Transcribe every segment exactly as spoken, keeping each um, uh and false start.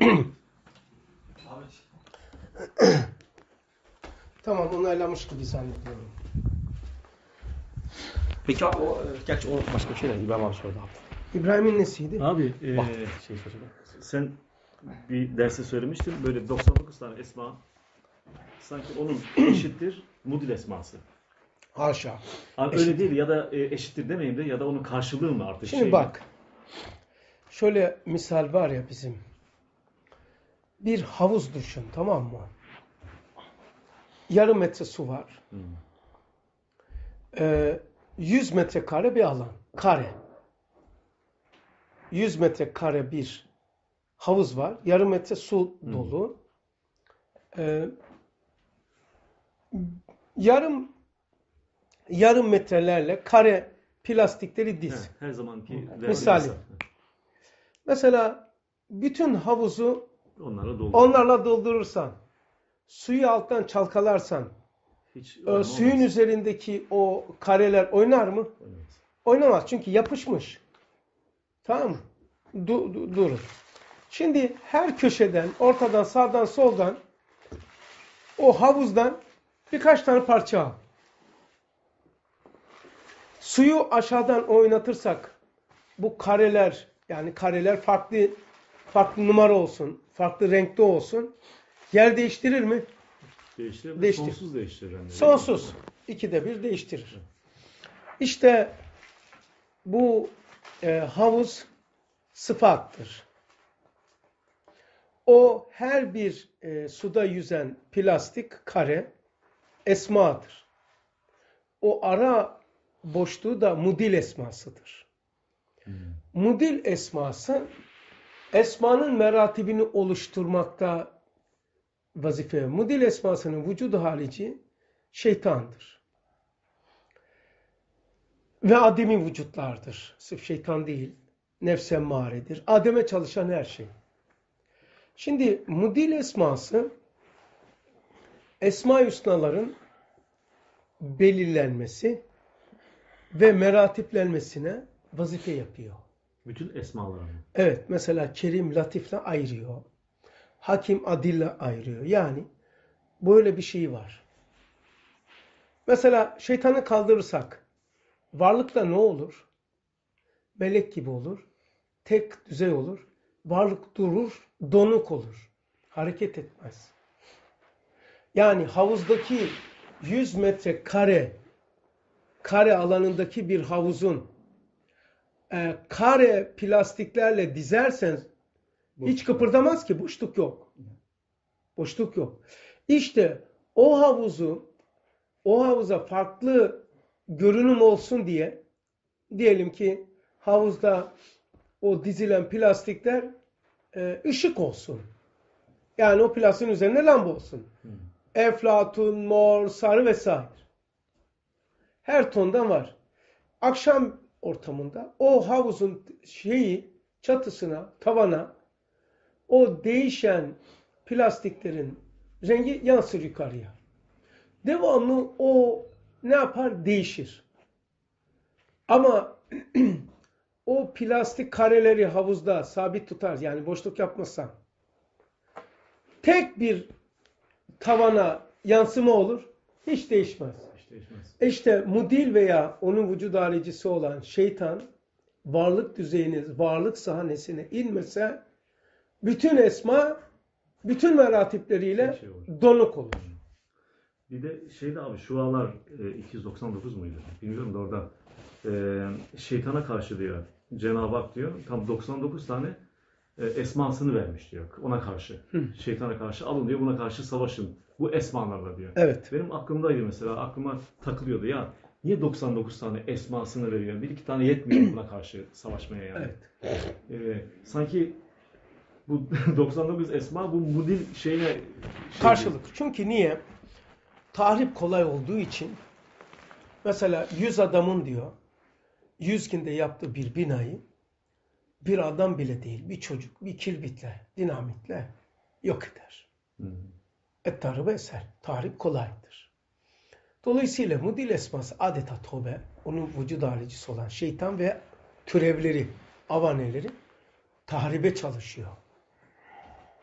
Tamam, onaylamış gibi zannediyorum. Peki abi o, gerçi o başka bir şey değil. İbrahim abi sordu abi. İbrahim'in nesiydi? Abi e, Bak, şey soracağım. sen bir derste söylemiştin böyle doksan dokuz tane esma sanki onun eşittir mudil esması. Haşa. Abi öyle değil ya da e, eşittir demeyeyim de ya da onun karşılığı mı artık Şimdi şey bak. Şöyle misal var ya bizim. Bir havuz düşün, tamam mı? Yarım metre su var. Hmm. Ee, yüz metrekare bir alan. Kare. yüz metrekare bir havuz var. Yarım metre su dolu. Ee, yarım yarım metrelerle kare plastikleri diz. He, her zamanki Misali. verdiği Mesela bütün havuzu onlarla doldur. onlarla doldurursan, suyu alttan çalkalarsan, Hiç e, suyun üzerindeki o kareler oynar mı? Oynamaz. Oynamaz çünkü yapışmış. Tamam mı? Du, du, durur. Şimdi her köşeden, ortadan, sağdan, soldan o havuzdan birkaç tane parça al. Suyu aşağıdan oynatırsak bu kareler, yani kareler farklı farklı numara olsun, farklı renkte olsun. Yer değiştirir mi? Değiştirir. Değiştir. Sonsuz değiştirir. Yani. Sonsuz. İkide bir değiştirir. İşte bu e, havuz sıfattır. O her bir e, suda yüzen plastik kare esmadır. O ara boşluğu da mudil esmasıdır. Hmm. Mudil esması esmanın meratibini oluşturmakta vazife. Mudil esmasının vücudu halici şeytandır. Ve ademi vücutlardır. Sırf şeytan değil. Nefs emmaredir. Ademe çalışan her şey. Şimdi mudil esması Esma-i Hüsnaların belirlenmesi ve meratiplenmesine vazife yapıyor. Bütün esmalarını. Evet, mesela Kerim Latif'le ayırıyor. Hakim Adil'le ayırıyor. Yani böyle bir şey var. Mesela şeytanı kaldırırsak varlıkta ne olur? Melek gibi olur. Tek düzey olur. Varlık durur, donuk olur. Hareket etmez. Yani havuzdaki yüz metre kare kare alanındaki bir havuzun e, kare plastiklerle dizersen hiç kıpırdamaz ki. Boşluk yok. Boşluk yok. İşte o havuzu o havuza farklı görünüm olsun diye diyelim ki havuzda o dizilen plastikler e, ışık olsun. Yani o plastiğin üzerinde lamba olsun. Hmm. Eflatun, mor, sarı vesaire. Her tondan var. Akşam ortamında o havuzun şeyi çatısına, tavana o değişen plastiklerin rengi yansır yukarıya. Devamlı o ne yapar? Değişir. Ama o plastik kareleri havuzda sabit tutar. Yani boşluk yapmazsan. Tek bir tavana yansıma olur. Hiç değişmez. Hiç değişmez. İşte mudil veya onun vücud haricisi olan şeytan varlık düzeyine, varlık sahnesine inmese bütün esma bütün meratipleriyle şey donuk olur. Bir de şeyde abi şualar e, iki yüz doksan dokuz muydu? Bilmiyorum da orada e, şeytana karşı diyor. Cenab-ı Hak diyor tam doksan dokuz tane e, esmasını vermiş diyor. Ona karşı. Hı. Şeytana karşı alın diyor. Buna karşı savaşın. Bu esmalarla diyor. Evet. Benim aklımdaydı mesela. Aklıma takılıyordu ya. Niye doksan dokuz tane esmasını veriyor? Bir iki tane yetmiyor buna karşı savaşmaya yani. Evet. E, sanki bu doksan dokuz esma bu mudil şeyine şey karşılık. Diyor. Çünkü niye? Tahrip kolay olduğu için mesela yüz adamın diyor yüz günde yaptığı bir binayı bir adam bile değil, bir çocuk, bir kirbitle, dinamitle yok eder. Hmm. Et-tarıbı eser. Tahrip kolaydır. Dolayısıyla mudil esması adeta tövbe, onun vücud halicisi olan şeytan ve türevleri, avaneleri tahribe çalışıyor.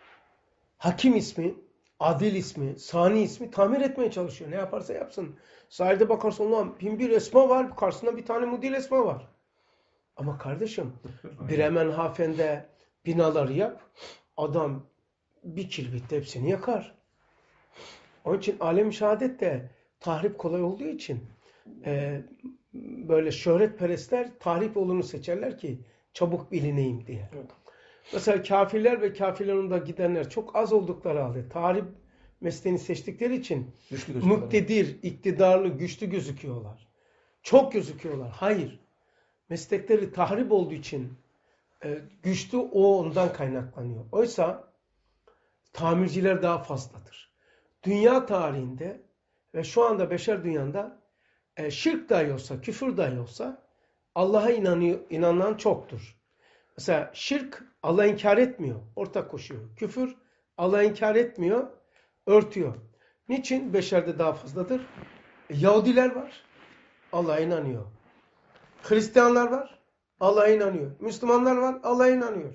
Hakim ismi, Adil ismi, Sani ismi tamir etmeye çalışıyor. Ne yaparsa yapsın. Sahilde bakarsın ulan bin bir esma var. Karşısında bir tane Mudil esma var. Ama kardeşim Bremenhaven'de binaları yap. Adam bir kilbitte hepsini yakar. Onun için alem-i şehadette tahrip kolay olduğu için e, böyle şöhretperestler tahrip yolunu seçerler ki çabuk bilineyim diye. Evet. Mesela kafirler ve kafirlerin yanında gidenler çok az oldukları halde tahrip mesleğini seçtikleri için Güçlü gözüküyorlar. muktedir, iktidarlı, güçlü gözüküyorlar. Çok gözüküyorlar. Hayır. Meslekleri tahrip olduğu için e, güçlü o ondan kaynaklanıyor. Oysa tamirciler daha fazladır. Dünya tarihinde ve şu anda beşer dünyanda e, şirk dahi olsa, küfür dahi olsa Allah'a inanıyor, inanan çoktur. Mesela şirk Allah'ı inkar etmiyor, ortak koşuyor. Küfür Allah'ı inkar etmiyor, örtüyor. Niçin? Beşerde daha fazladır. E, Yahudiler var, Allah'a inanıyor. Hristiyanlar var, Allah'a inanıyor. Müslümanlar var, Allah'a inanıyor.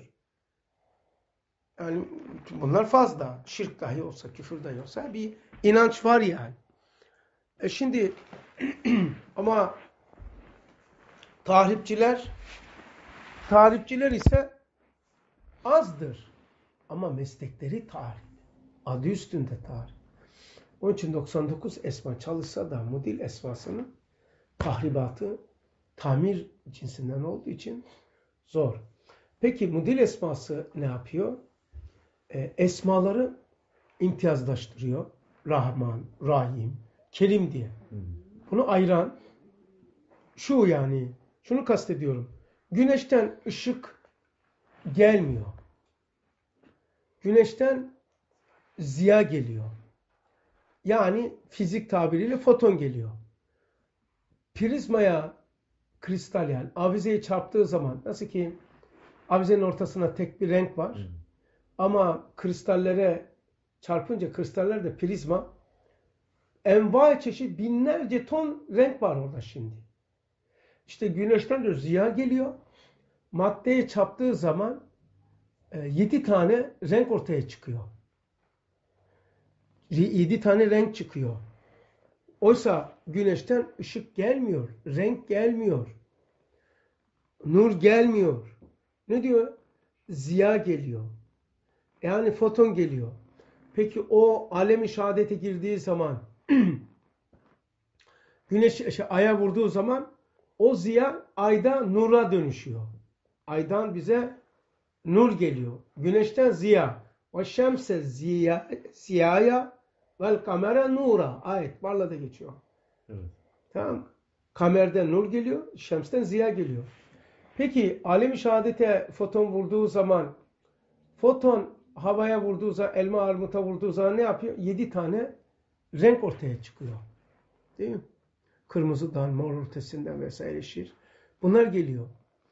Yani bunlar fazla. Şirk dahi olsa, küfür dahi olsa bir inanç var yani. E şimdi ama tahripçiler tahripçiler ise azdır. Ama meslekleri tahrip. Adı üstünde tahrip. Onun için doksan dokuz esma çalışsa da Mudil esmasının tahribatı tamir cinsinden olduğu için zor. Peki Mudil esması ne yapıyor? E, esmaları imtiyazlaştırıyor. Rahman, Rahim, Kerim diye. Bunu ayıran şu yani, şunu kastediyorum. Güneşten ışık gelmiyor. Güneşten ziya geliyor. Yani fizik tabiriyle foton geliyor. Prizmaya kristal yani avizeye çarptığı zaman nasıl ki avizenin ortasına tek bir renk var. Hmm. Ama kristallere çarpınca kristaller de prizma envai çeşit binlerce ton renk var orada şimdi. İşte güneşten de ziya geliyor. Maddeye çarptığı zaman e, yedi tane renk ortaya çıkıyor. Yedi tane renk çıkıyor. Oysa güneşten ışık gelmiyor, renk gelmiyor, nur gelmiyor. Ne diyor? Ziya geliyor. Yani foton geliyor. Peki o alem-i şehadete girdiği zaman güneş şey, aya vurduğu zaman o ziya ayda nura dönüşüyor. Aydan bize nur geliyor. Güneşten ziya. Ve şemse ziya siyaya vel kamera nura. Ayet varla da geçiyor. Evet. Tamam. Kamerden nur geliyor, şemsten ziya geliyor. Peki alem-i şehadete foton vurduğu zaman foton havaya vurduğu zaman, elma armuta vurduğu zaman ne yapıyor? Yedi tane renk ortaya çıkıyor. Değil mi? Kırmızıdan, mor ötesinden vesaire şir. Bunlar geliyor.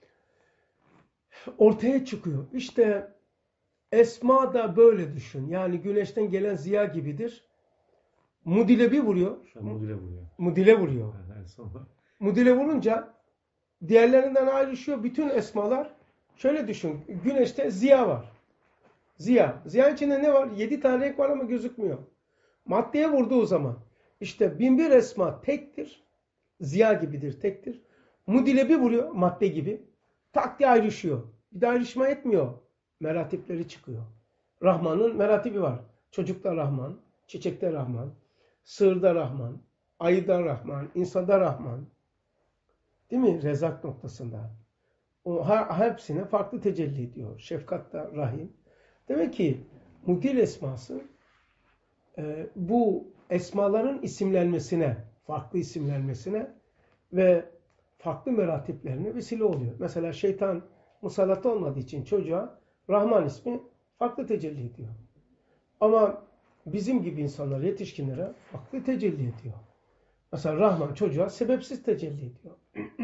Ortaya çıkıyor. İşte esma da böyle düşün. Yani güneşten gelen ziya gibidir. Mudile bir vuruyor. Mudile vuruyor. Mudile vuruyor. Yani sonra... Mudile vurunca diğerlerinden ayrışıyor. Bütün esmalar şöyle düşün. Güneşte ziya var. Ziya. Ziya içinde ne var? Yedi tane renk var ama gözükmüyor. Maddeye vurduğu zaman işte bin bir esma tektir. Ziya gibidir, tektir. Mudile bir vuruyor madde gibi. Tak diye ayrışıyor. Bir de ayrışma etmiyor. Meratipleri çıkıyor. Rahman'ın meratibi var. Çocukta Rahman, çiçekte Rahman, sığırda Rahman, ayıda Rahman, insanda Rahman. Değil mi? Rezak noktasında. O her, hepsine farklı tecelli ediyor. Şefkatta Rahim. Demek ki Mudil esması e, bu esmaların isimlenmesine, farklı isimlenmesine ve farklı meratiplerine vesile oluyor. Mesela şeytan musallat olmadığı için çocuğa Rahman ismi farklı tecelli ediyor. Ama bizim gibi insanlar, yetişkinlere farklı tecelli ediyor. Mesela Rahman çocuğa sebepsiz tecelli ediyor.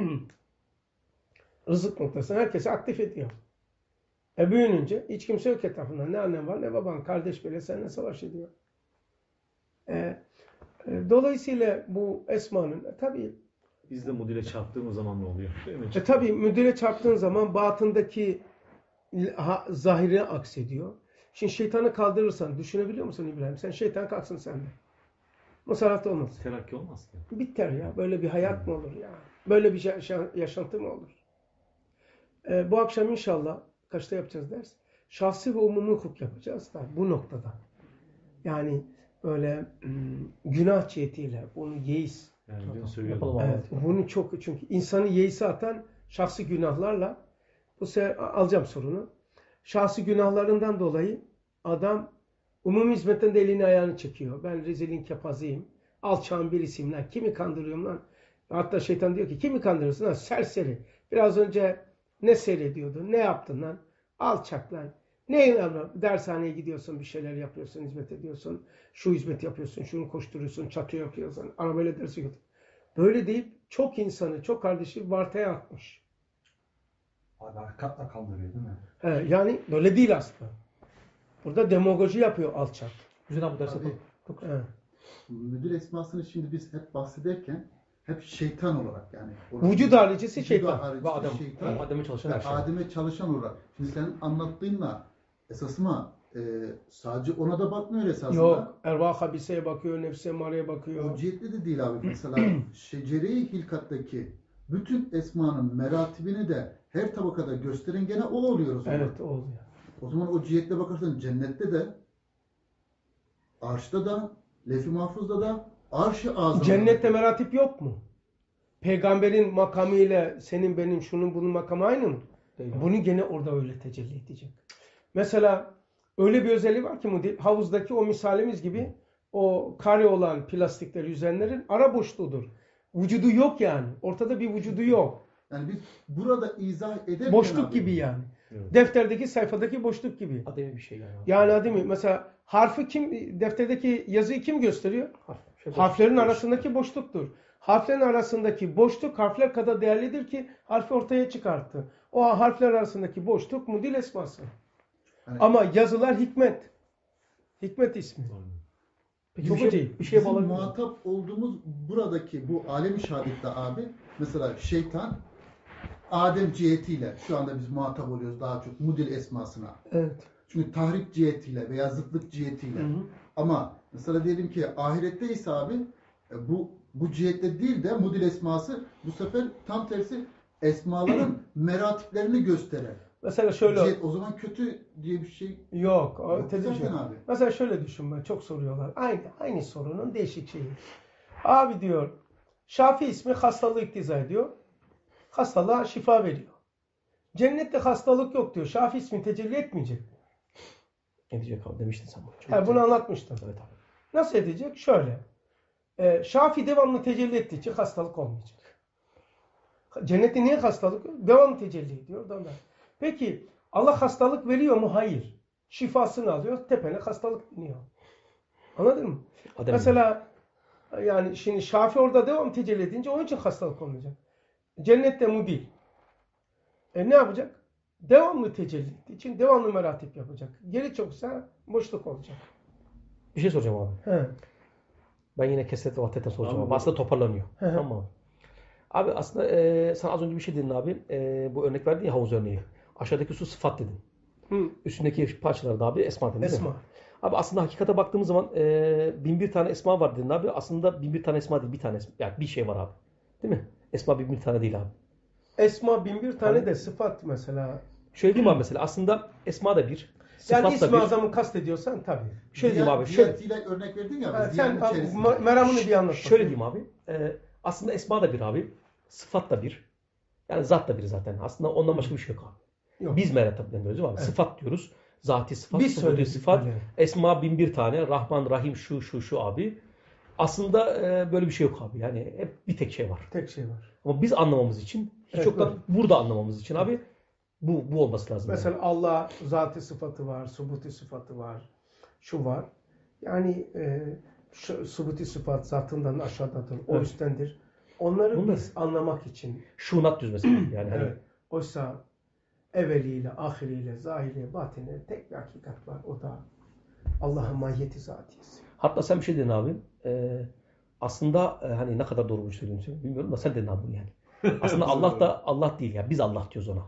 Rızık noktasını herkese aktif ediyor. E büyününce hiç kimse yok etrafında. Ne annen var ne baban, kardeş böyle seninle savaş ediyor. E, e, dolayısıyla bu esmanın e, tabii Biz de mudile çarptığımız zaman ne oluyor? Değil mi? e, tabii müdüre çarptığın zaman batındaki ha, zahire aksediyor. Şimdi şeytanı kaldırırsan düşünebiliyor musun İbrahim? Sen şeytan kalksın sende. Musallat olmaz. Terakki olmaz ki. Biter ya. Böyle bir hayat mı olur ya? Böyle bir yaşa- yaşantı mı olur? Ee, bu akşam inşallah kaçta yapacağız ders? Şahsi ve umumi hukuk yapacağız da bu noktada. Yani böyle ım, günah cihetiyle bunu yeis. Yani dün Yapalım söylüyordum. abi. Evet, bunu çok çünkü insanı yeise atan şahsi günahlarla bu sefer alacağım sorunu. Şahsi günahlarından dolayı adam umumi hizmetten de elini ayağını çekiyor. Ben rezilin kepazıyım. Alçağın birisiyim lan. Kimi kandırıyorum lan? Hatta şeytan diyor ki kimi kandırıyorsun lan? Serseri. Biraz önce ne seyrediyordun? Ne yaptın lan? Alçak lan. Ne dershaneye gidiyorsun, bir şeyler yapıyorsun, hizmet ediyorsun. Şu hizmet yapıyorsun, şunu koşturuyorsun, çatıyor yapıyorsun. Arabayla dersi götür. Böyle deyip çok insanı, çok kardeşi vartaya atmış. Abi hakikaten kandırıyor değil mi? He, yani böyle değil aslında. Burada demagoji yapıyor alçak. Güzel abi ders Abi, yapalım. Çok He. müdür esmasını şimdi biz hep bahsederken hep şeytan olarak yani. Vücud haricisi Vücud şeytan. haricisi Ve Adem, şeytan. Adem'e çalışan her Yani şey. Adem'e çalışan olarak. Şimdi senin anlattığınla esasıma e, sadece ona da bakmıyor esasında. Yok, ervah habiseye bakıyor, nefse mareye bakıyor. O cihetli de değil abi. Mesela şecere-i hilkattaki bütün esmanın meratibini de her tabakada gösteren gene o oluyor o zaman. Evet, oluyor. O zaman o cihetle bakarsan cennette de, arşta da, lef-i mahfuzda da, arş-ı azamda. Cennette meratip yok mu? Peygamberin makamı ile senin benim şunun bunun makamı aynı mı? Değil. Bunu gene orada öyle tecelli edecek. Mesela öyle bir özelliği var ki Mudil, havuzdaki o misalimiz gibi o kare olan plastikler yüzenlerin ara boşluğudur. Vücudu yok yani. Ortada bir vücudu yok. Yani biz burada izah ederken Boşluk abi, gibi yani. Evet. Defterdeki sayfadaki boşluk gibi. Adem'e bir şey yani. Yani adı mı? Mesela harfi kim, defterdeki yazıyı kim gösteriyor? Harf. Şey, Harflerin boş- arasındaki boşluktur. Harflerin arasındaki boşluk harfler kadar değerlidir ki harfi ortaya çıkarttı. O harfler arasındaki boşluk mudil esması. Yani Ama yazılar hikmet. Hikmet ismi. Peki Çok bir şey, acayip. bir şeye bizim bağlanıyor. muhatap olduğumuz buradaki bu alem-i şehadette abi, mesela şeytan Adem cihetiyle şu anda biz muhatap oluyoruz daha çok mudil esmasına. Evet. Çünkü tahrik cihetiyle veya zıtlık cihetiyle. Hı hı. Ama mesela diyelim ki ahirette ise abi e, bu bu cihette değil de mudil esması bu sefer tam tersi esmaların meratiplerini gösteren. Mesela şöyle Cihet, o zaman kötü diye bir şey yok. o yok ötede bir şey zaten yok. abi. Mesela şöyle düşün, ben çok soruyorlar. Aynı aynı sorunun değişik şeyi. Abi diyor Şafi ismi hastalığı iktiza ediyor. Hastalığa şifa veriyor. Cennette hastalık yok diyor. Şafi ismi tecelli etmeyecek. Ne diyecek abi demiştin sen bunu. Çok Ha, bunu anlatmıştım. Evet abi. Nasıl edecek? Şöyle. E, Şafi devamlı tecelli ettiği için hastalık olmayacak. Cennette niye hastalık yok? Devamlı tecelli ediyor. Ondan. Peki Allah hastalık veriyor mu? Hayır. Şifasını alıyor. Tepene hastalık biniyor. Anladın mı? Adem Mesela yani şimdi Şafi orada devam tecelli edince onun için hastalık olmayacak. Cennette mudil. E ne yapacak? Devamlı tecelli ettiği için devamlı meratip yapacak. Geri çoksa boşluk olacak. bir şey soracağım abi. He. Ben yine kesret ve vahdetten soracağım Abi, abi. Aslında toparlanıyor. Hı hı. Tamam abi. Abi aslında e, sen az önce bir şey dedin abi. E, bu örnek verdin ya havuz örneği. Aşağıdaki su sıfat dedin. Hı. Üstündeki parçalar da abi esma dedin değil mi? Esma. Abi aslında hakikate baktığımız zaman e, bin bir tane esma var dedin abi. Aslında bin bir tane esma değil, bir tane esma. Yani bir şey var abi. Değil mi? Esma bin bir tane değil abi. Esma bin bir tane Tabii. de sıfat mesela. Şöyle diyeyim abi mesela. Aslında esma da bir. Sıfat Yani da ismi bir. azamı kastediyorsan tabii. Şöyle diyeyim Diğer- abi. Şöyle, Diyetiyle örnek verdin ya. Ha, biz, sen diğer abi, içerisinde. ma- meramını bir anlat. şöyle diyeyim abi. E, aslında esma da bir abi. Sıfat da bir. Yani zat da bir zaten. Aslında ondan başka bir şey yok abi. Yok. Biz mertebetlendiriyoruz değil mi abi? Evet. Sıfat diyoruz. Zati sıfat, Biz subuti söyledik sıfat, böyle. esma bin bir tane, Rahman, Rahim şu şu şu abi. Aslında e, böyle bir şey yok abi. Yani hep bir tek şey var. Tek şey var. Ama biz anlamamız için, hiç Evet, yoktan var. burada anlamamız için abi bu bu olması lazım. Mesela yani. Allah zati sıfatı var, subuti sıfatı var, şu var. Yani e, şu, subuti sıfat zatından aşağıdadır, o Evet. üsttendir. Onları Bunlar- biz anlamak için. Şunat diyoruz mesela. Yani hani Evet. Oysa evveliyle, ahiriyle, zahiriyle, batiniyle tek bir hakikat var. O da Allah'ın mahiyeti zatiyesi. hatta sen bir şey dedin abi. E, aslında e, hani ne kadar doğru bir söylüyorsun bilmiyorum da sen dedin abi bunu yani. Aslında Allah da Allah değil ya. Biz Allah diyoruz ona.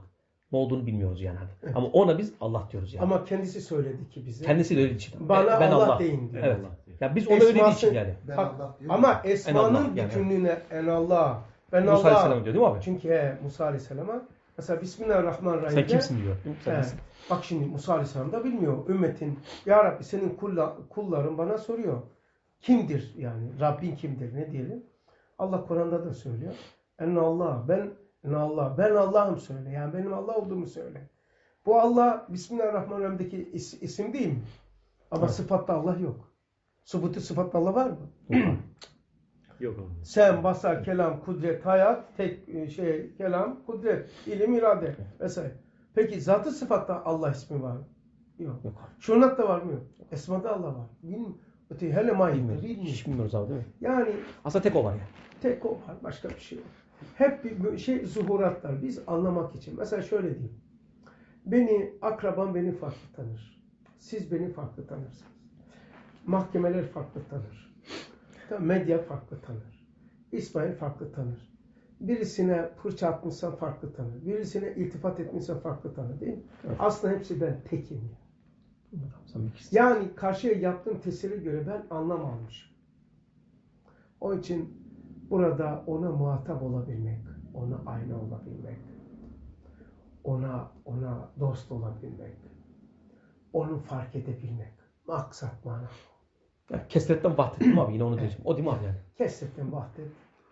Ne olduğunu bilmiyoruz yani. Evet. Ama ona biz Allah diyoruz yani. Ama kendisi söyledi ki bize. Kendisiyle öyle için. Bana ben Allah, Allah deyin diyor. Evet. Allah diyor. Ya biz ona öyle dediği için yani. Ben Bak, Allah diyor. ama esmanın Allah yani. bütünlüğüne en Allah. Ben Musa Allah. Aleyhisselam diyor değil mi abi? Çünkü he, Musa Aleyhisselam'a mesela Bismillahirrahmanirrahim. Sen kimsin diyor. Sen He, kimsin? bak şimdi Musa Aleyhisselam da bilmiyor. Ümmetin Ya Rabbi senin kulla, kulların bana soruyor. Kimdir yani? Rabbin kimdir? Ne diyelim? Allah Kur'an'da da söylüyor. En Allah. Ben en Allah. Ben Allah'ım söyle. Yani benim Allah olduğumu söyle. Bu Allah Bismillahirrahmanirrahim'deki is, isim değil mi? Ama Evet. sıfatta Allah yok. Subutu sıfatta Allah var mı? Yok abi. Sen, basar, kelam, kudret, hayat, tek şey, kelam, kudret, ilim, irade vesaire. Peki zatı sıfatta Allah ismi var mı? Yok. Yok. Şunatta var mı? Yok. Esmada Allah var. Bilmiyorum. Öte hele mayinde Bilmiyoruz. bilmiyorum. Hiç bilmiyoruz abi değil mi? Yani Aslında tek o var yani. tek o var. Başka bir şey yok. Hep bir şey zuhuratlar. Biz anlamak için. Mesela şöyle diyeyim. Beni, akrabam beni farklı tanır. Siz beni farklı tanırsınız. Mahkemeler farklı tanır. Medya farklı tanır. İsmail farklı tanır. Birisine fırça atmışsan farklı tanır. Birisine iltifat etmişsen farklı tanır değil mi? Evet. Aslında hepsi ben tekim. Sen bir kişisin. Yani karşıya yaptığım tesire göre ben anlam almışım. Onun için burada ona muhatap olabilmek, ona ayna olabilmek, ona ona dost olabilmek, onu fark edebilmek. Maksat mana. Yani kesretten bahsettim abi yine onu diyeceğim. O değil mi abi yani? Kesretten vahdet.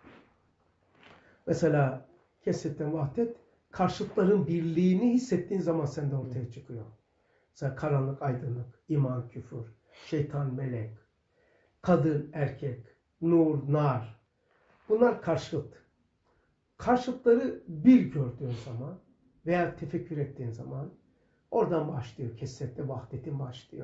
Mesela kesretten vahdet karşıtların birliğini hissettiğin zaman sende ortaya çıkıyor. Mesela karanlık, aydınlık, iman, küfür, şeytan, melek, kadın, erkek, nur, nar. Bunlar karşıt. Karşıtları bir gördüğün zaman veya tefekkür ettiğin zaman oradan başlıyor. Kesrette vahdetin başlıyor.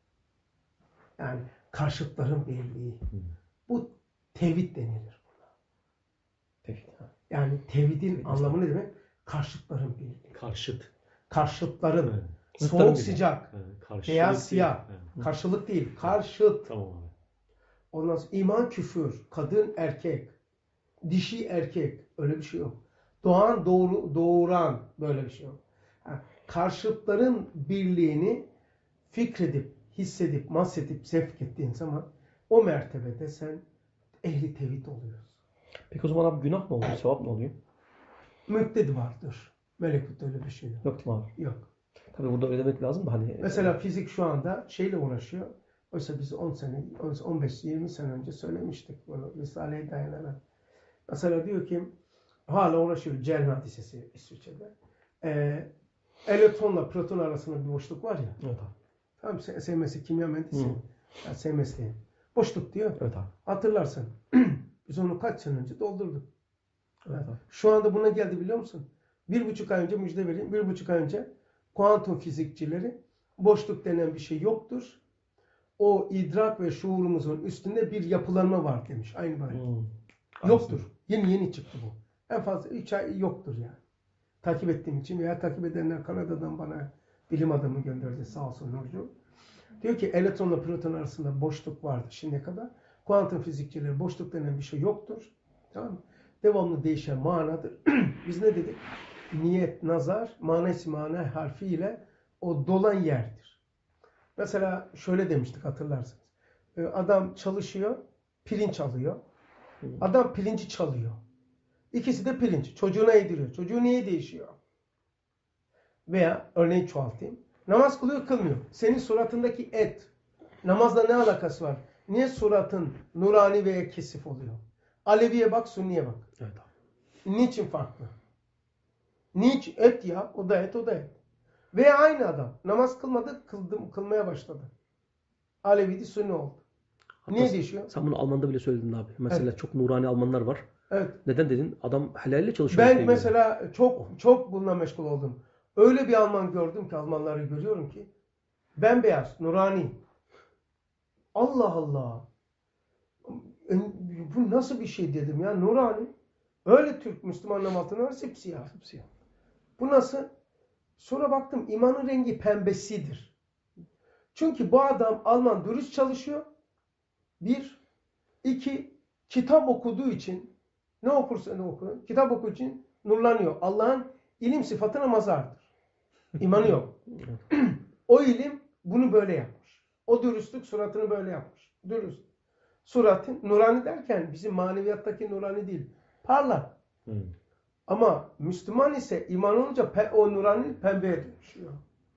Yani karşıtların birliği. Bu tevhid denilir buna. Tevhid. Yani tevhidin anlamı ne demek? Karşıtların birliği. Karşıt. Karşıtların. Evet. Soğuk birliği. sıcak. Evet, karşılık Beyaz değil. siyah. Evet. Karşılık değil. Karşıt. Tamam abi. Ondan sonra iman küfür. Kadın erkek. Dişi erkek. Öyle bir şey yok. Doğan doğru, doğuran. Böyle bir şey yok. Yani karşıtların birliğini fikredip, hissedip, mahsedip, sevk ettiğin zaman o mertebede sen ehli tevhid oluyorsun. Peki o zaman abi günah ne oluyor? Sevap ne oluyor? Müptedi vardır. Melekut öyle bir şey yok. Yok değil mi abi? Yok. Tabii burada öyle demek lazım da hani. Mesela fizik şu anda şeyle uğraşıyor. Oysa biz on sene, on beş yirmi sene önce söylemiştik bunu Risale-i dayanarak. Mesela diyor ki hala uğraşıyor Cern hadisesi İsviçre'de. Ee, elektronla proton arasında bir boşluk var ya. Evet abi. Tamam sevmesi kimya mühendisi. Hı. Yani sevmesi. Boşluk diyor. Evet abi. Hatırlarsın. Biz onu kaç sene önce doldurduk. Evet abi. Şu anda buna geldi biliyor musun? Bir buçuk ay önce müjde vereyim. Bir buçuk ay önce kuantum fizikçileri boşluk denen bir şey yoktur. O idrak ve şuurumuzun üstünde bir yapılanma var demiş. Aynı böyle. Hmm. Yoktur. Yeni yeni çıktı bu. En fazla üç ay yoktur yani. Takip ettiğim için veya takip edenler Kanada'dan bana bilim adamı gönderdi sağ olsun Nurcu. Diyor ki elektronla proton arasında boşluk vardı şimdiye kadar. Kuantum fizikçileri boşluk denen bir şey yoktur. Tamam mı? Devamlı değişen manadır. Biz ne dedik? Niyet, nazar, manesi mana harfiyle o dolan yerdir. Mesela şöyle demiştik hatırlarsınız. Adam çalışıyor, pirinç alıyor. Adam pirinci çalıyor. İkisi de pirinç. Çocuğuna yediriyor. Çocuğu niye değişiyor? Veya örneğin çoğaltayım. Namaz kılıyor, kılmıyor. Senin suratındaki et. Namazla ne alakası var? Niye suratın nurani veya kesif oluyor? Aleviye bak, Sünniye bak. Evet abi. Niçin farklı? Niçin? Et ya. O da et, o da et. Veya aynı adam. Namaz kılmadı, kıldım, kılmaya başladı. Aleviydi, Sünni oldu. Hatta Niye değişiyor? Sen bunu Alman'da bile söyledin abi. Mesela Evet. çok nurani Almanlar var. Evet. Neden dedin? Adam helalle çalışıyor. Ben mesela çok çok bununla meşgul oldum. Öyle bir Alman gördüm ki, Almanları görüyorum ki bembeyaz, nurani. Allah Allah. Bu nasıl bir şey dedim ya, nurani. Öyle Türk Müslüman namazının var, sipsiyah. Bu nasıl? Sonra baktım imanın rengi pembesidir. Çünkü bu adam Alman dürüst çalışıyor. Bir. iki kitap okuduğu için ne okursa ne okur. Kitap okuduğu için nurlanıyor. Allah'ın ilim sıfatına mazardır. İmanı yok. O ilim bunu böyle yapmış. O dürüstlük suratını böyle yapmış. Dürüst. Suratın nurani derken bizim maneviyattaki nurani değil. Parlak. Hmm. Ama Müslüman ise iman olunca pe- o nurani pembeye dönüşüyor.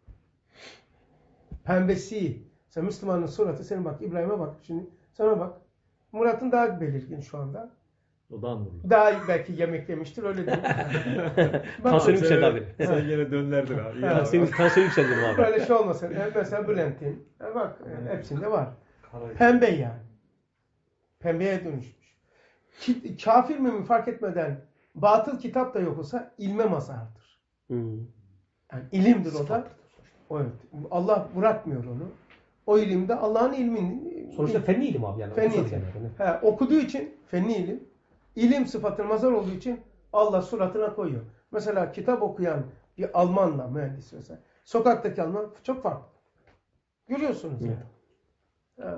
Pembesi. Sen Müslümanın suratı, senin bak İbrahim'e bak. Şimdi sana bak. Murat'ın daha belirgin şu anda. O da nurlu. Daha iyi belki yemek yemiştir, öyle değil. Bak, Tansiyonum yükseldi abi. Sen gene dönlerdin abi. Ha, Ya, Senin tansiyonum yükseldi abi. böyle şey olmasın. E, Mesela Bülent'in. e, Bak e, hepsinde var. Pembe yani. Pembeye dönüşmüş. Ki- Kafir mümin fark etmeden batıl kitap da yok olsa ilme mazhardır. Hmm. Yani ilimdir o da. Evet. Allah bırakmıyor onu. O ilimde Allah'ın ilmini. Sonuçta fenli ilim abi yani. Fenni Usul ilim. yani. He, okuduğu için fenni ilim. İlim sıfatı mazhar olduğu için Allah suratına koyuyor. Mesela kitap okuyan bir Almanla mühendis mesela. Sokaktaki Alman çok farklı. Görüyorsunuz yani. He.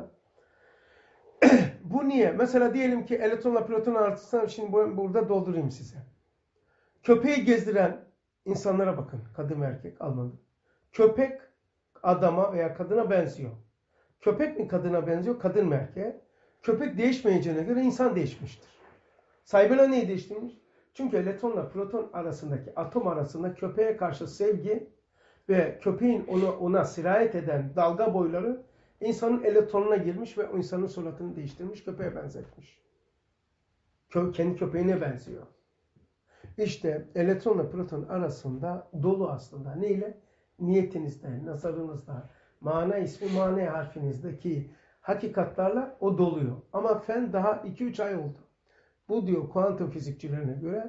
Bu niye? Mesela diyelim ki elektronla proton artısını şimdi bu- burada doldurayım size. Köpeği gezdiren insanlara bakın. Kadın ve erkek Alman'da. Köpek adama veya kadına benziyor. Köpek mi kadına benziyor, kadın mı erkeğe? Köpek değişmeyeceğine göre insan değişmiştir. Sahibiyle neyi değiştirmiş? Çünkü elektronla proton arasındaki, atom arasında köpeğe karşı sevgi ve köpeğin ona, ona sirayet eden dalga boyları insanın elektronuna girmiş ve o insanın suratını değiştirmiş, köpeğe benzetmiş. Kö, kendi köpeğine benziyor. İşte elektronla proton arasında dolu aslında. Neyle? Niyetinizde, nazarınızda, mana ismi mana harfinizdeki hakikatlarla o doluyor. Ama fen daha iki üç ay oldu. Bu diyor kuantum fizikçilerine göre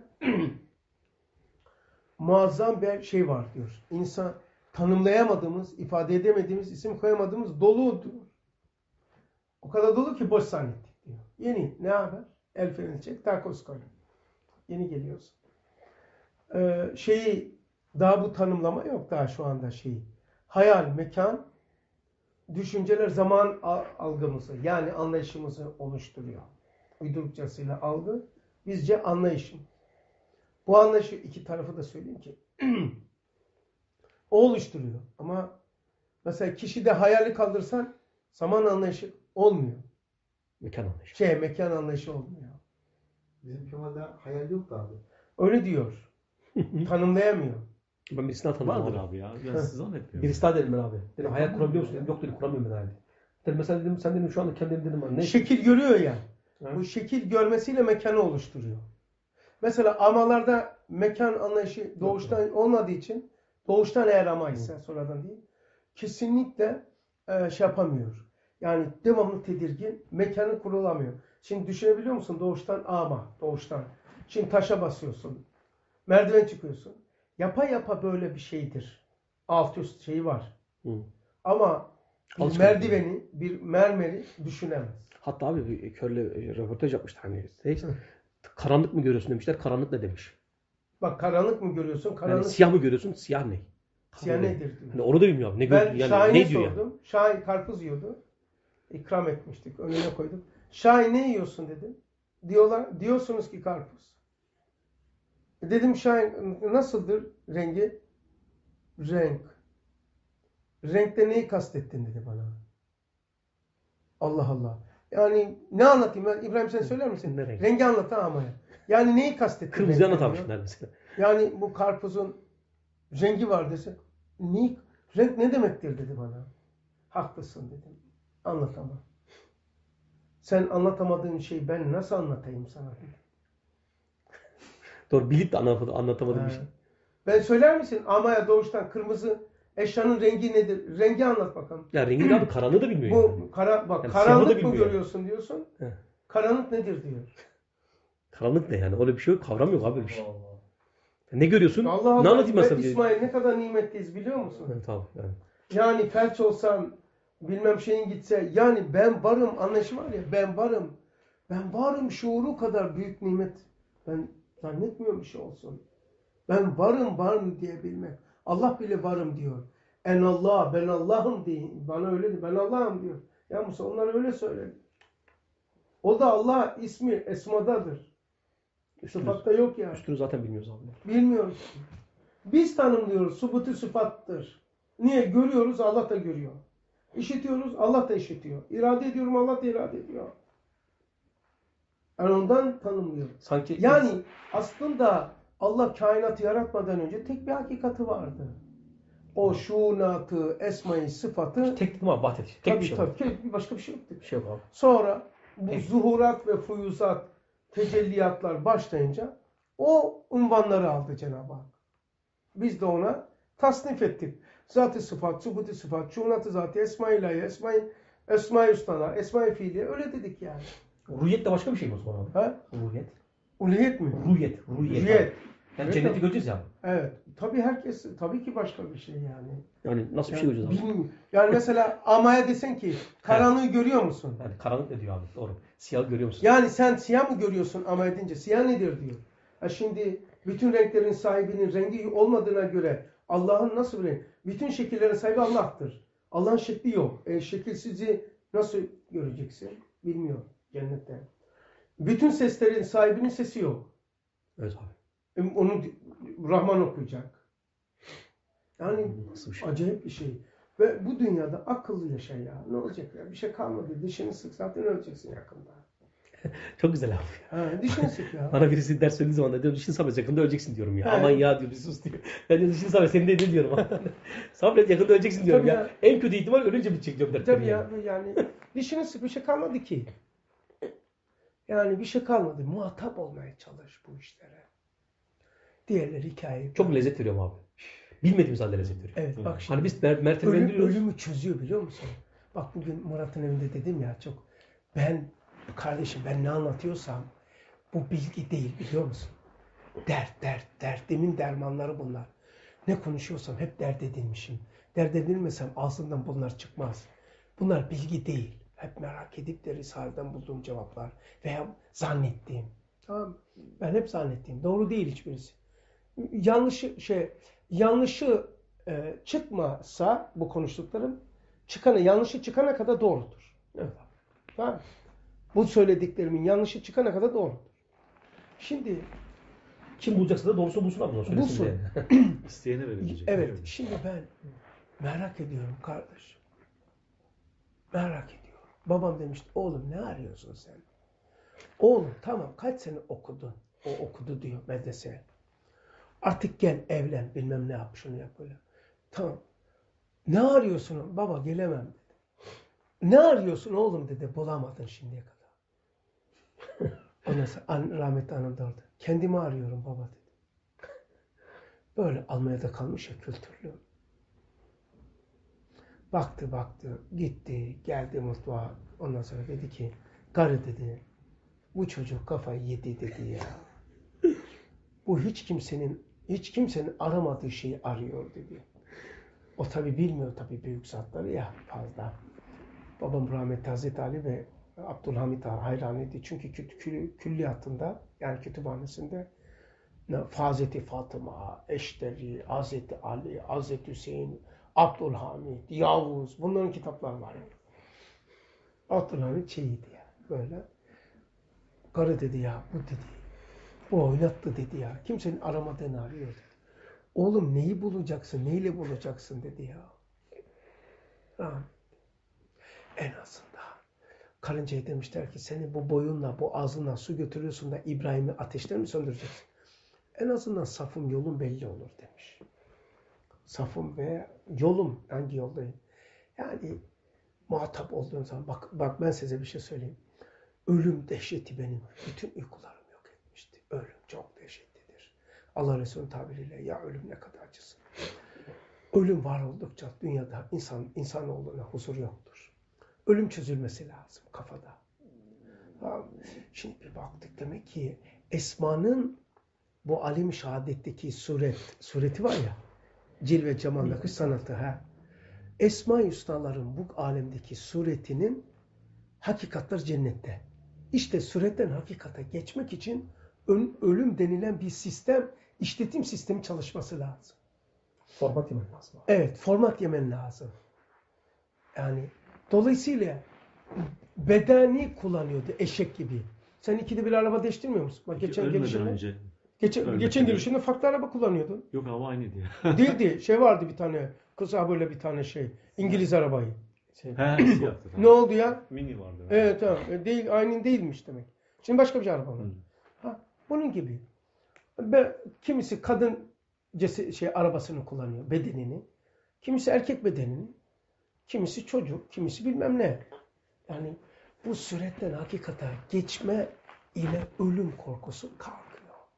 muazzam bir şey var diyor. İnsan tanımlayamadığımız, ifade edemediğimiz, isim koyamadığımız dolu diyor. O kadar dolu ki boş zannettik diyor. Yeni ne haber? El freni çek, takoz koy. Yeni geliyorsun. Ee, şeyi daha bu tanımlama yok daha şu anda şeyi. Hayal, mekan, düşünceler zaman algımızı yani anlayışımızı oluşturuyor. Uydurukçasıyla algı, bizce anlayışım. Bu anlayışı iki tarafı da söyleyeyim ki o oluşturuyor. Ama mesela kişide hayali kaldırsan zaman anlayışı olmuyor. Mekan anlayışı. Şey, mekan anlayışı olmuyor. Bizim Kemal'de hayal yoktu abi. Öyle diyor. Tanımlayamıyor. Ben birisini daha tanıdım Vardır abi. abi ya. Ben size zannetmiyorum. Birisi daha dedim ben abi. Dedim hayal kurabiliyor musun? Dedim, yok dedim kuramıyorum ben hayal. Dedim mesela dedim sen dedim şu anda kendim dedim ben ne? Şekil görüyor ya. Ha? Bu şekil görmesiyle mekanı oluşturuyor. Mesela amalarda mekan anlayışı doğuştan olmadığı için doğuştan eğer ama ise sonradan değil kesinlikle e, şey yapamıyor. Yani devamlı tedirgin, mekanı kurulamıyor. Şimdi düşünebiliyor musun? Doğuştan ama, doğuştan. Şimdi taşa basıyorsun. Merdiven çıkıyorsun. Yapa yapa böyle bir şeydir. Alt üst şeyi var. Hı. Ama bir Alışkanlık merdiveni, bir mermeri düşünemez. Hatta abi bir körle e, röportaj yapmışlar hani. Şey, karanlık mı görüyorsun demişler. Karanlık ne demiş? Bak karanlık mı görüyorsun? Karanlık Yani siyah mı görüyorsun? Siyah ne? siyah Karanlık. nedir diyor. Hani onu da bilmiyorum. Ne Ben gördün yani? Şahin'e Ne diyor yani? sordum. Şahin karpuz yiyordu. İkram etmiştik. Önüne koydum. Şahin ne yiyorsun dedim. Diyorlar, diyorsunuz ki karpuz. E dedim Şahin nasıldır rengi? Renk. Renkte neyi kastettin dedi bana. Allah Allah. Yani ne anlatayım ben? İbrahim sen söyler misin? Ne renk? Rengi anlat ha ama ya. Yani neyi kastettin? Kırmızı renkte anlatamışlar diyor. mesela. Yani bu karpuzun rengi var dese. Neyi, renk ne demektir dedi bana. Haklısın dedim. Anlatamam. Sen anlatamadığın şeyi ben nasıl anlatayım sana dedim. Doğru bilip de anlatamadım, anlatamadım bir Ha. şey. Ben söyler misin? Amaya doğuştan kırmızı eşyanın rengi nedir? Rengi anlat bakalım. Ya rengi de abi karanlığı da bilmiyor Bu yani. kara, bak Yani siyahı da karanlık mı bilmiyor. görüyorsun diyorsun. He. Karanlık nedir diyor. Karanlık ne yani? Öyle bir şey yok. Kavram yok abi bir şey. Ne görüyorsun? Allah Ne Allah. anlatayım ben Ben sana diye. İsmail ne kadar nimetliyiz biliyor musun? Evet abi yani. Yani felç olsam bilmem şeyin gitse yani ben varım anlayışı var ya ben varım. Ben varım şuuru kadar büyük nimet. Ben zannetmiyorum bir şey olsun. Ben varım varım diyebilmek. Allah bile varım diyor. En Allah ben Allah'ım diye. Bana öyle diyor. Ben Allah'ım diyor. Ya Musa onlar öyle söyledi. O da Allah ismi esmadadır. Sıfatta yok ya. Üstünü zaten bilmiyoruz abi. Bilmiyoruz. Biz tanımlıyoruz. Subutu sıfattır. Niye? Görüyoruz, Allah da görüyor. İşitiyoruz, Allah da işitiyor. İrade ediyorum, Allah da irade ediyor. Yani ondan tanımlıyoruz. Sanki Yani aslında Allah kainatı yaratmadan önce tek bir hakikati vardı. O şuunatı, esmayı, sıfatı tek dedim abi vahdet. Tek tabii, bir şey tabii, var. tek- başka bir şey yoktu. Bir şey yok abi. Sonra bu Tek. zuhurat ve fuyuzat, tecelliyatlar başlayınca o unvanları aldı Cenab-ı Hak. Biz de ona tasnif ettik. Zat-ı sıfat, subuti sıfat, şuunatı zatı, esma-i ilahi, esma-i esma-i hüsnalar, esma-i fiiliye öyle dedik yani. Ruhiyet de başka bir şey mi o zaman abi? Ha? Ruhiyet. Uluhiyet mi? Ruhiyet. Ruhiyet. Ruhiyet. abi. Yani Evet, cenneti tabii. göreceğiz ya. Evet. Tabii herkes, tabii ki başka bir şey yani. Yani nasıl bir şey Yani, göreceğiz abi? bilmiyorum. Yani mesela amaya desen ki karanlığı görüyor musun? Yani karanlık ne diyor abi? Doğru. Siyah görüyor musun? Yani sen siyah mı görüyorsun ama edince? Siyah nedir diyor. Ha şimdi bütün renklerin sahibinin rengi olmadığına göre Allah'ın nasıl bir renk? Bütün şekillerin sahibi Allah'tır. Allah'ın şekli yok. E, şekilsizi nasıl göreceksin? Bilmiyor cennette. Bütün seslerin sahibinin sesi yok. Evet abi. E, onu Rahman okuyacak. Yani Nasıl bir şey? acayip bir şey. Ve bu dünyada akıllı yaşa ya. Ne olacak ya? Bir şey kalmadı. Dişini sık zaten öleceksin yakında. Çok güzel abi. Ha, dişini sık ya. Bana birisi ders söylediği zaman da diyor dişini sabret yakında öleceksin diyorum ya. Evet. Aman ya diyor bir sus diyor. Ben diyor dişini sabret senin de ne diyorum. Sabret yakında öleceksin diyorum Tabii ya. ya. En kötü ihtimal ölünce bitecek diyorum dertleri. Tabii ya yani dişini sık bir şey kalmadı ki. Yani bir şey kalmadı. Muhatap olmaya çalış bu işlere. Diğerleri hikaye. Çok lezzet veriyor abi. Bilmediğimiz halde lezzet veriyor. Evet bak şimdi. Hani biz mer ölüm, mertebelendiriyoruz. ölümü çözüyor biliyor musun? Bak bugün Murat'ın evinde dedim ya çok. Ben kardeşim ben ne anlatıyorsam bu bilgi değil biliyor musun? Dert, dert, derdimin dermanları bunlar. Ne konuşuyorsam hep dert edilmişim. Dert edilmesem ağzımdan bunlar çıkmaz. Bunlar bilgi değil. Hep merak edip de Risale'den bulduğum cevaplar veya zannettiğim. Tamam mı? Ben hep zannettiğim. Doğru değil hiçbirisi. Yanlışı şey yanlışı e, çıkmasa bu konuştuklarım çıkanı yanlışı çıkana kadar doğrudur. Evet. Tamam mı? Bu söylediklerimin yanlışı çıkana kadar doğrudur. Şimdi Kim bulacaksa da doğrusunu bulsun abi. Söylesin Bulsun. diye. İsteyene verilecek. evet, şimdi ben merak ediyorum kardeş. Merak ediyorum. Babam demişti, oğlum ne arıyorsun sen? Oğlum tamam kaç sene okudun? O okudu diyor medrese. Artık gel evlen bilmem ne yap şunu yap böyle. Tamam. Ne arıyorsun? Baba gelemem dedi. Ne arıyorsun oğlum dedi. Bulamadın şimdiye kadar. Ondan sonra an, rahmetli anam da orada. Kendimi arıyorum baba dedi. Böyle Almanya'da kalmış ya kültürlü. Baktı baktı gitti geldi mutfağa. Ondan sonra dedi ki karı dedi bu çocuk kafayı yedi dedi ya. Bu hiç kimsenin hiç kimsenin aramadığı şeyi arıyor dedi. O tabi bilmiyor tabi büyük zatları ya fazla. Babam rahmetli Hazreti Ali ve Abdülhamit Han hayranıydı. Çünkü kü- kü- külliyatında yani kütüphanesinde Hazreti Fatıma, Eşteri, Hazreti Ali, Hazreti Hüseyin, Abdülhamit, Yavuz bunların kitapları var. Abdülhamit şeyiydi ya böyle. Karı dedi ya bu dedi. Bu oynattı dedi ya. Kimsenin aramadığını arıyor dedi. Oğlum neyi bulacaksın, neyle bulacaksın dedi ya. Ha. En azından. Karıncaya demişler ki seni bu boyunla, bu ağzınla su götürüyorsun da İbrahim'i ateşten mi söndüreceksin? En azından safım yolun belli olur demiş. Safım ve yolum hangi yoldayım? Yani muhatap olduğum zaman bak, bak ben size bir şey söyleyeyim. Ölüm dehşeti benim bütün uykularımı yok etmişti. Ölüm çok dehşetlidir. Allah Resulü'nün tabiriyle ya ölüm ne kadar acısın. Ölüm var oldukça dünyada insan insanoğluna huzur yoktur. Ölüm çözülmesi lazım kafada. Tamam. Şimdi bir baktık demek ki Esma'nın bu alim-i şehadetteki suret, sureti var ya cilve cemaldaki sanatı ha. Esma-i Hüsnaların bu alemdeki suretinin hakikatler cennette. İşte suretten hakikate geçmek için ölüm denilen bir sistem, işletim sistemi çalışması lazım. Format yemen lazım. Evet, format yemen lazım. Yani dolayısıyla bedeni kullanıyordu eşek gibi. Sen ikide bir araba değiştirmiyor musun? Bak Peki, geçen ölmeden gelişimde. önce Geçen, Öyle geçen tabii. görüşünde farklı araba kullanıyordun. Yok ama aynı diyor. Değildi. Şey vardı bir tane. Kısa böyle bir tane şey. İngiliz arabayı. Şey, He, siyahtı, tamam. Ne oldu ya? Mini vardı. Evet tamam. E, Değil, aynı değilmiş demek. Şimdi başka bir şey araba var. Hı. Ha, bunun gibi. Be, kimisi kadın cesi, şey arabasını kullanıyor, bedenini. Kimisi erkek bedenini. Kimisi çocuk, kimisi bilmem ne. Yani bu süretten hakikate geçme ile ölüm korkusu kalkıyor.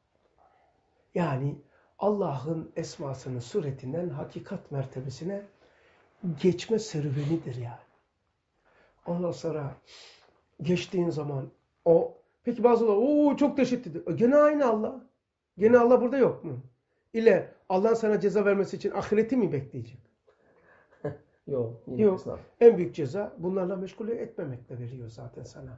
Yani Allah'ın esmasının suretinden hakikat mertebesine geçme serüvenidir yani. Ondan sonra geçtiğin zaman o peki bazıları o çok dehşet dedi. E, Gene aynı Allah. Gene Allah burada yok mu? İle Allah'ın sana ceza vermesi için ahireti mi bekleyecek? Yok. yine Yok. sınav. En büyük ceza bunlarla meşgul etmemekle veriyor zaten sana.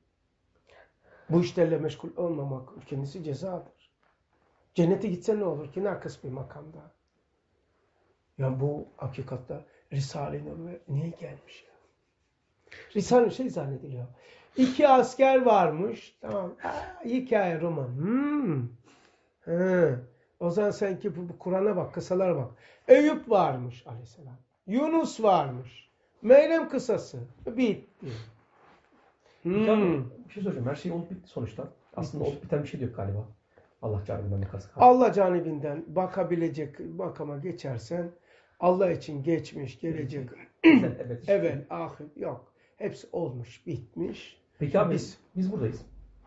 Bu işlerle meşgul olmamak kendisi cezadır. Cennete gitsen ne olur ki? Nakıs bir makamda. Yani bu hakikatte Risale-i Nur niye gelmiş ya? Risale-i şey zannediliyor. İki asker varmış. Tamam. Aa, hikaye roman. Hmm. He. O zaman sen ki bu, bu Kur'an'a bak, kısalara bak. Eyüp varmış aleyhisselam. Yunus varmış. Meryem kısası. Bitti. Peki abi, Hmm. bir şey soracağım. Her şey olup bitti sonuçta. Aslında olup biten bir şey de yok galiba. Allah canibinden bakarsak. Allah canibinden bakabilecek makama geçersen Allah için geçmiş, gelecek, Güzel, evet. işte. evvel, ahir yok. Hepsi olmuş, bitmiş. Peki abi Biz- biz, biz buradayız.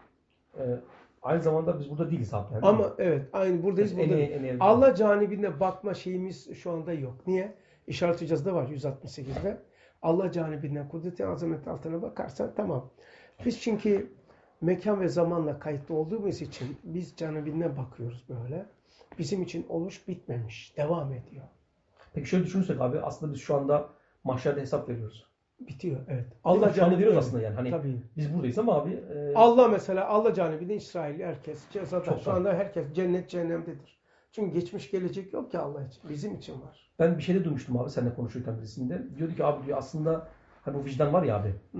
Ee, aynı zamanda biz burada değiliz abi. Yani. Ama evet, aynı buradayız. En iyi- buradayız. en iyi- Allah canibine bakma şeyimiz şu anda yok. Niye? İşaret-i Hicaz'da var yüz altmış sekizde. Allah canibinden kudreti azamet altına bakarsan tamam. Biz çünkü mekan ve zamanla kayıtlı olduğumuz için biz canibinden bakıyoruz böyle. Bizim için oluş bitmemiş. Devam ediyor. Peki şöyle düşünürsek abi aslında biz şu anda mahşerde hesap veriyoruz. Bitiyor evet. Allah Allah şu anda veriyoruz canibine aslında yani. Hani Tabii. biz buradayız ama abi e, Allah mesela Allah canibinde İsrail herkes cezada. Çok Şu var. anda herkes cennet cehennemdedir. Çünkü geçmiş gelecek yok ki Allah için. Bizim için var. ben bir şeyde duymuştum abi seninle konuşurken birisinde. Diyordu ki abi diyor aslında hani bu vicdan var ya abi. Hı.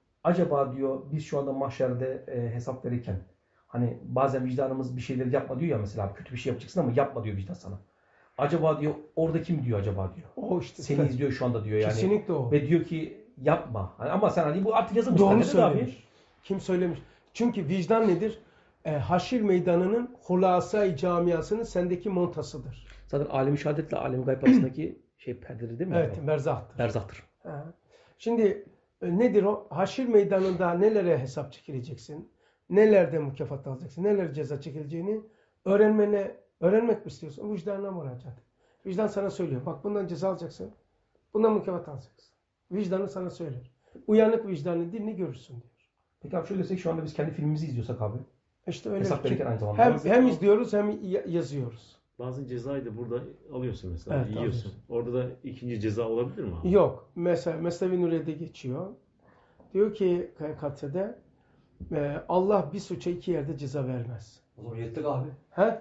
Acaba diyor biz şu anda mahşerde e, hesap verirken hani bazen vicdanımız bir şeyleri yapma diyor ya mesela abi, kötü bir şey yapacaksın ama yapma diyor vicdan sana. Acaba diyor orada kim diyor acaba diyor. O işte. Seni izliyor şu anda diyor yani. Kesinlikle o. Ve diyor ki yapma. Hani ama sen hani bu artık yazılmış. Doğru zaten de abi. söylemiş. Kim söylemiş? Çünkü vicdan nedir? E, haşir meydanının hulasa-i camiasının sendeki montasıdır. Zaten alem-i şehadetle alem-i gayb arasındaki şey perdeleri değil mi? Evet, abi? merzahtır. Berzahtır. Ha. Şimdi e, nedir o? Haşir meydanında nelere hesap çekileceksin? Nelerde mükafat alacaksın? Nelere ceza çekileceğini öğrenmene, öğrenmek mi istiyorsun? Vicdanına müracaat. Vicdan sana söylüyor. Bak bundan ceza alacaksın. Bundan mükafat alacaksın. Vicdanı sana söyler. Uyanık vicdanı dilini görürsün diyor. Peki abi şöyle desek şu anda biz kendi filmimizi izliyorsak abi. İşte öyle. Hesap bir- verirken aynı zamanda. Hem, hem izliyoruz hem ya- yazıyoruz. Bazen cezayı da burada alıyorsun mesela, Evet, yiyorsun. alıyorsun. Orada da ikinci ceza olabilir mi abi? Yok. Mesela Mesnevi Nuriye'de geçiyor. Diyor ki Katsede e, Allah bir suça iki yerde ceza vermez. O zaman yettik abi. Ha?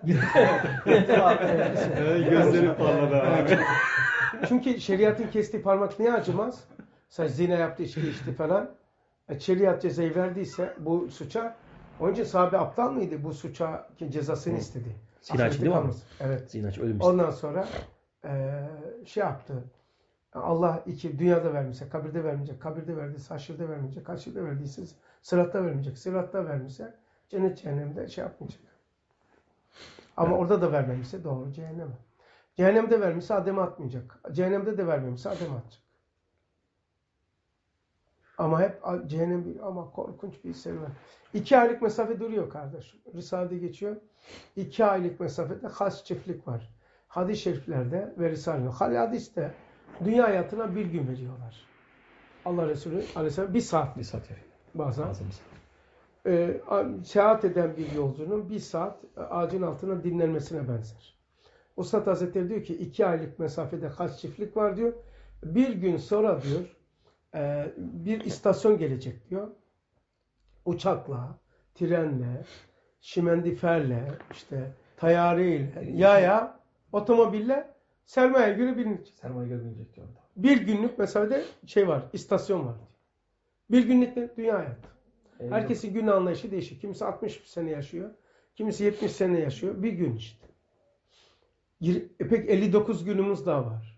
Gözleri parladı abi. Çünkü şeriatın kestiği parmak niye acımaz? Sen zina yaptı, içki içti falan. E, şeriat cezayı verdiyse bu suça, onun için sahabe aptal mıydı? Bu suça ki cezasını istedi. Zina için Ahirette değil mi abi? kalmasın. Evet. Zinaç ölüm. Ondan sonra e, şey yaptı. Allah iki dünyada vermişse, kabirde vermeyecek. Kabirde verdiyse, haşirde vermeyecek. Haşirde verdiyse, sıratta vermeyecek. Sıratta vermişse, cennet cehennemde şey yapmayacak. Ama orada da vermemişse doğru cehenneme. Cehennemde vermişse Adem'e atmayacak. Cehennemde de vermemişse Adem'e atacak. Ama hep cehennem bir ama korkunç bir serüven. İki aylık mesafe duruyor kardeş. Risale'de geçiyor. İki aylık mesafede has çiftlik var. Hadis-i şeriflerde ve Risale'de. Hadis'te dünya hayatına bir gün veriyorlar. Allah Resulü Aleyhisselam bir saat Bir saat yani. bazen. Bazen bir saat. Ee, seyahat eden bir yolcunun bir saat ağacın altına dinlenmesine benzer. Ustad Hazretleri diyor ki iki aylık mesafede kaç çiftlik var diyor. Bir gün sonra diyor e, bir istasyon gelecek diyor. Uçakla, trenle, şimendiferle, işte tayyareyle, yaya, otomobille sermaye göre bilinecek. Sermaye görmeyecek diyor. Bir günlük mesafede şey var, istasyon var diyor. Bir günlük de dünya hayatı. Ee, Herkesin gün anlayışı değişik. Kimisi altmış sene yaşıyor. Kimisi yetmiş sene yaşıyor. Bir gün işte. E pek elli dokuz günümüz daha var.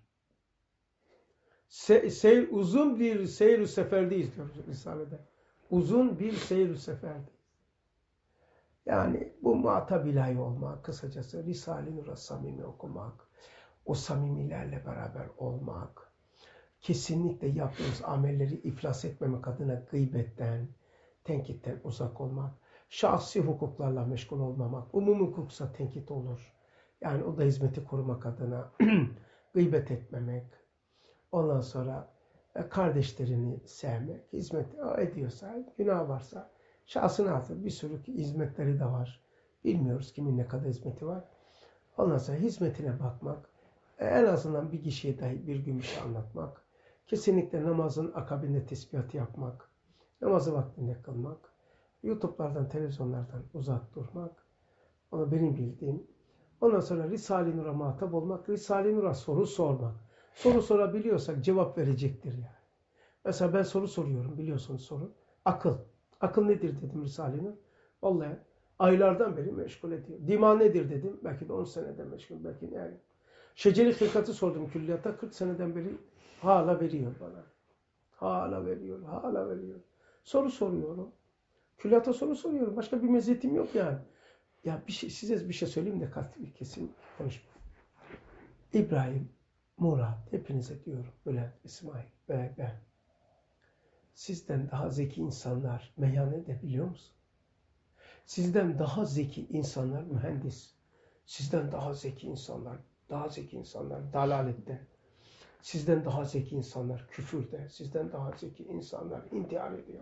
Se seyir, uzun bir seyir-ü seferdeyiz diyoruz Risale'de. Uzun bir seyir-ü seferdeyiz. Yani bu muhatap ilahi olmak, kısacası Risale-i Nur'a samimi okumak, o samimilerle beraber olmak, kesinlikle yaptığımız amelleri iflas etmemek adına gıybetten, tenkitten uzak olmak, şahsi hukuklarla meşgul olmamak, umum hukuksa tenkit olur. Yani o da hizmeti korumak adına gıybet etmemek, ondan sonra kardeşlerini sevmek, hizmet ediyorsa, günah varsa, şahsına atır. Bir sürü hizmetleri de var. Bilmiyoruz kimin ne kadar hizmeti var. Ondan sonra hizmetine bakmak, en azından bir kişiye dahi bir gün bir şey anlatmak, kesinlikle namazın akabinde tesbihat yapmak, namazı vaktinde kılmak, YouTube'lardan, televizyonlardan uzak durmak, onu benim bildiğim. Ondan sonra Risale-i Nur'a muhatap olmak, Risale-i Nur'a soru sormak. Soru sorabiliyorsak cevap verecektir yani. Mesela ben soru soruyorum, biliyorsunuz soru. Akıl. Akıl nedir dedim Risale-i Nur. Vallahi aylardan beri meşgul ediyor. Dima nedir dedim. Belki de on seneden meşgul. Belki yani. Şeceri hilkatı sordum külliyata. kırk seneden beri hala veriyor bana. Hala veriyor, hala veriyor. Soru soruyorum. Külliyata soru soruyorum. Başka bir meziyetim yok yani. Ya bir şey, size bir şey söyleyeyim de katli kesin konuşma. İbrahim, Murat, hepinize diyorum. Bülent, İsmail ve ben. Sizden daha zeki insanlar meyhane de biliyor musun? Sizden daha zeki insanlar mühendis. Sizden daha zeki insanlar, daha zeki insanlar dalalette. Sizden daha zeki insanlar küfürde. Sizden daha zeki insanlar intihar ediyor.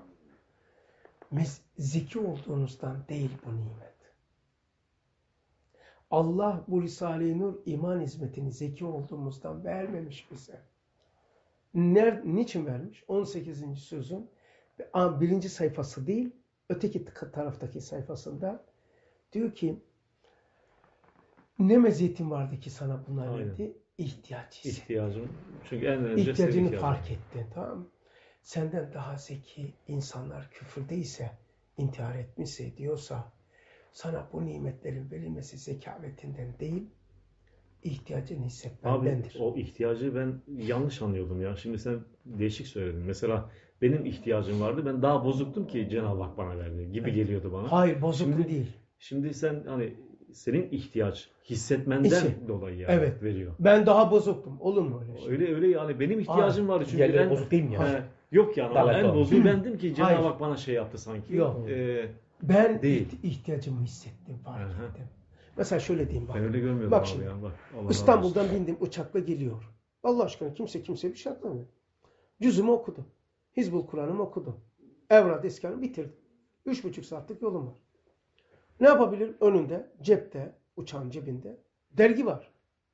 Zeki olduğunuzdan değil bu nimet. Allah bu Risale-i Nur iman hizmetini zeki olduğumuzdan vermemiş bize. Nerede, niçin vermiş? on sekizinci sözün birinci sayfası değil, öteki taraftaki sayfasında diyor ki ne meziyetin vardı ki sana bunlar verdi? İhtiyaç hissettin. İhtiyacın. Çünkü en önce İhtiyacını fark ettin. Tamam mı? Senden daha zeki insanlar küfürdeyse, intihar etmişse diyorsa sana bu nimetlerin verilmesi zekavetinden değil, ihtiyacını hissetmendendir. Abi o ihtiyacı ben yanlış anlıyordum ya. Şimdi sen değişik söyledin. Mesela benim ihtiyacım vardı. Ben daha bozuktum ki Cenab-ı Hak bana verdi gibi geliyordu bana. Hayır, bozuk Şimdi, değil. Şimdi sen hani senin ihtiyaç hissetmenden İşte, dolayı yani evet. veriyor. Ben daha bozuktum. Olur mu öyle şey? Öyle öyle yani benim ihtiyacım vardı çünkü Diğerleri ben bozuk değil mi yani? He, yok yani ama en bozuğu bendim ki Cenab-ı Hak bana şey yaptı sanki. Yok. Ee, Ben değil. ihtiyacımı hissettim, fark Aha. ettim. Mesela şöyle diyeyim bak. Ben öyle görmüyordum Bak abi şimdi, ya. Bak, Allah İstanbul'dan bindim uçakla geliyor. Allah aşkına kimse kimseye bir şey atlamıyor. Cüzümü okudum. Hizbul Kur'an'ımı okudum. Evrad eskanı bitirdim. Üç buçuk saatlik yolum var. Ne yapabilirim? Önünde, cepte, uçağın cebinde dergi var.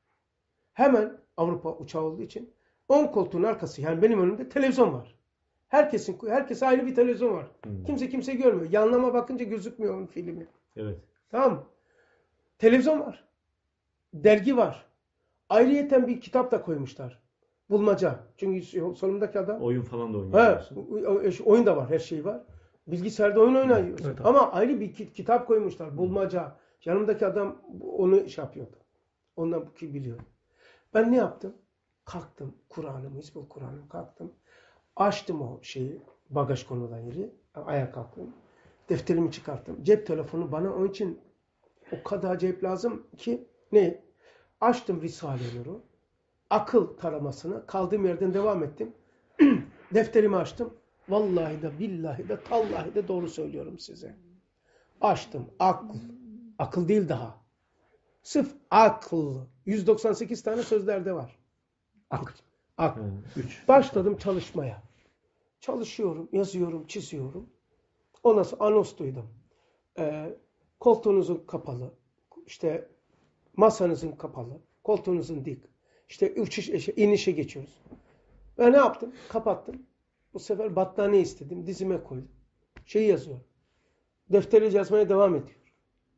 Hemen Avrupa uçağı olduğu için on koltuğun arkası, yani benim önümde televizyon var. Herkesin, herkese aynı bir televizyon var. Hmm. Kimse kimseyi görmüyor. Yanlama bakınca gözükmüyor onun filmi. Evet. Tamam mı? Televizyon var. Dergi var. Ayrıyeten bir kitap da koymuşlar. Bulmaca. Çünkü solumdaki adam. Oyun falan da He, oynuyorsun. oyun da var. Her şey var. Bilgisayarda oyun oynuyorsun. Evet, ama ayrı bir kitap koymuşlar. Bulmaca. Yanımdaki adam onu iş yapıyordu. Ondan bu ki biliyor. Ben ne yaptım? Kalktım. Kur'an'ım, Hizbul Kur'an'ım kalktım. Açtım o şeyi. Bagaj konulan yeri. Ayağa kalktım. Defterimi çıkarttım. Cep telefonu bana onun için o kadar acayip lazım ki ne? Açtım Risale-i Nur'u. Akıl taramasına kaldığım yerden devam ettim. Defterimi açtım. Vallahi de billahi de tallahi de doğru söylüyorum size. Açtım. Akıl. Akıl değil daha. Sırf akıl. yüz doksan sekiz tane sözlerde var. Akıl. Akıl. Yani üç. Başladım çalışmaya. Çalışıyorum, yazıyorum, çiziyorum. Ondan sonra anons duydum. Ee, koltuğunuzun kapalı. İşte masanızın kapalı. Koltuğunuzun dik. İşte uçuş, işte inişe geçiyoruz. Ben ne yaptım? Kapattım. Bu sefer battaniye istedim. Dizime koydum. Şeyi yazıyorum. Defteri yazmaya devam ediyor.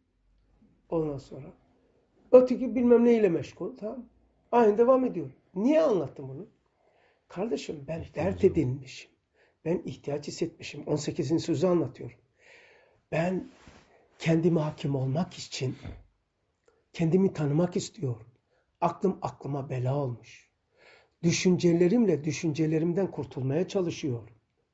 Ondan sonra öteki bilmem neyle meşgul. Tamam. Aynı devam ediyor. Niye anlattım bunu? Kardeşim ben dert edinmişim. Ben ihtiyaç hissetmişim. on sekizinci sözü anlatıyorum. Ben kendime hakim olmak için kendimi tanımak istiyorum. Aklım aklıma bela olmuş. Düşüncelerimle düşüncelerimden kurtulmaya çalışıyorum.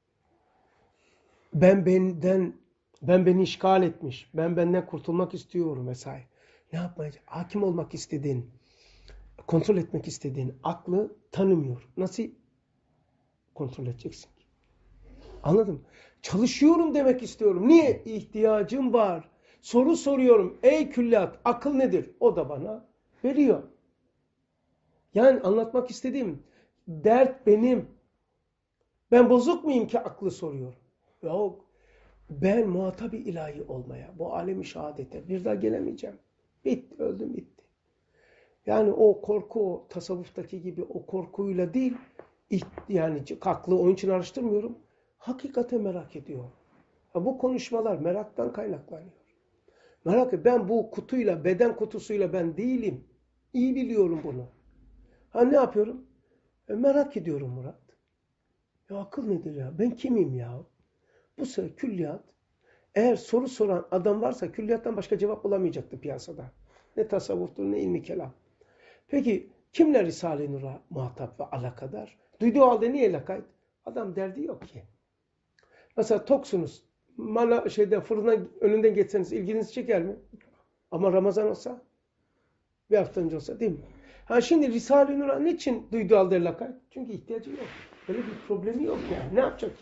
Ben benden ben beni işgal etmiş. Ben benden kurtulmak istiyorum vesaire. Ne yapmaya? Hakim olmak istediğin, kontrol etmek istediğin aklı tanımıyor. Nasıl kontrol edeceksin ki? Anladım. Çalışıyorum demek istiyorum. Niye? İhtiyacım var. Soru soruyorum. Ey külliyat, akıl nedir? O da bana veriyor. Yani anlatmak istediğim dert benim. Ben bozuk muyum ki aklı soruyorum? Yok. Ben muhatabı ilahi olmaya, bu alemi şehadete bir daha gelemeyeceğim. Bitti, öldüm bitti. Yani o korku, o tasavvuftaki gibi o korkuyla değil, yani aklı onun için araştırmıyorum. Hakikate merak ediyorum. Ha, bu konuşmalar meraktan kaynaklanıyor. Merak et, ben bu kutuyla, beden kutusuyla ben değilim. İyi biliyorum bunu. Ha ne yapıyorum? E, merak ediyorum Murat. Ya akıl nedir ya? Ben kimim ya? Bu sefer külliyat, eğer soru soran adam varsa külliyattan başka cevap bulamayacaktı piyasada. Ne tasavvuftur ne ilmi kelam. Peki kimler Risale-i Nur'a muhatap ve alakadar? Duyduğu halde niye lakayt? Adam derdi yok ki. Mesela toksunuz. Mala şeyden fırından önünden geçseniz ilginizi çeker mi? Ama Ramazan olsa, bir hafta önce olsa değil mi? Ha şimdi Risale-i Nur'a niçin duyduğu halde lakayt? Çünkü ihtiyacı yok. Böyle bir problemi yok yani. Ne yapacak ki?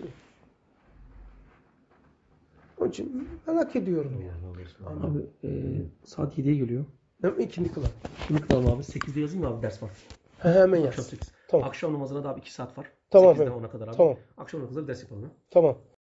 Onun için merak ediyorum yani. Abi e, saat yediye geliyor. Hem ikindi kılar. Şimdi kılalım abi. sekizde yazayım mı abi ders var? He, hemen Akşam yaz. sekiz. Tamam. Akşam namazına da abi iki saat var. Tamam sekizden efendim. ona kadar abi. Tamam. Akşam namazına ders yapalım. Ha? Tamam.